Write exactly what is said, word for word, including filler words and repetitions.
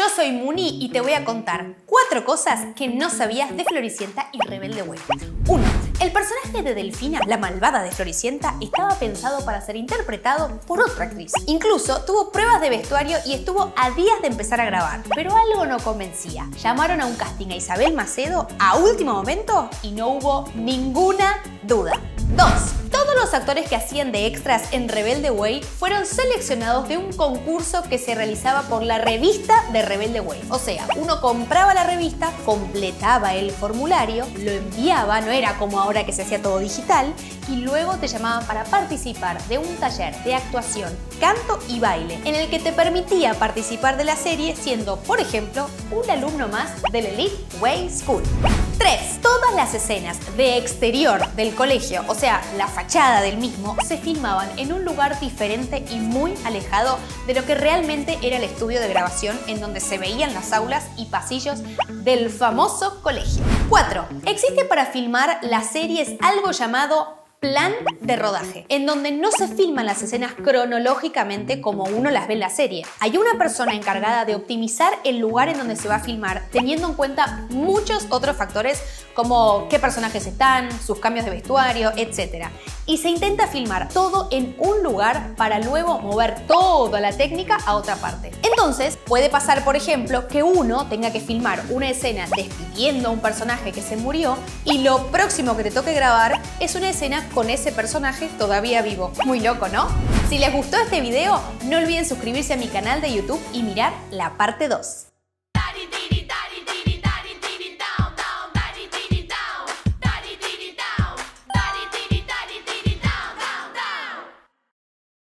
Yo soy Muni y te voy a contar cuatro cosas que no sabías de Floricienta y Rebelde Way. uno. El personaje de Delfina, la malvada de Floricienta, estaba pensado para ser interpretado por otra actriz. Incluso tuvo pruebas de vestuario y estuvo a días de empezar a grabar. Pero algo no convencía. Llamaron a un casting a Isabel Macedo a último momento y no hubo ninguna duda. dos. Todos los actores que hacían de extras en Rebelde Way fueron seleccionados de un concurso que se realizaba por la revista de Rebelde Way. O sea, uno compraba la revista, completaba el formulario, lo enviaba, no era como ahora que se hacía todo digital, y luego te llamaban para participar de un taller de actuación, canto y baile, en el que te permitía participar de la serie siendo, por ejemplo, un alumno más del Elite Way School. tres. Todas las escenas de exterior del colegio, o sea, la fachada del mismo, se filmaban en un lugar diferente y muy alejado de lo que realmente era el estudio de grabación en donde se veían las aulas y pasillos del famoso colegio. cuatro. Existe para filmar las series algo llamado plan de rodaje, en donde no se filman las escenas cronológicamente como uno las ve en la serie. Hay una persona encargada de optimizar el lugar en donde se va a filmar, teniendo en cuenta muchos otros factores como qué personajes están, sus cambios de vestuario, etcétera. Y se intenta filmar todo en un lugar para luego mover toda la técnica a otra parte. Entonces, puede pasar, por ejemplo, que uno tenga que filmar una escena despidiendo a un personaje que se murió y lo próximo que te toque grabar es una escena con ese personaje todavía vivo. Muy loco, ¿no? Si les gustó este video, no olviden suscribirse a mi canal de YouTube y mirar la parte dos.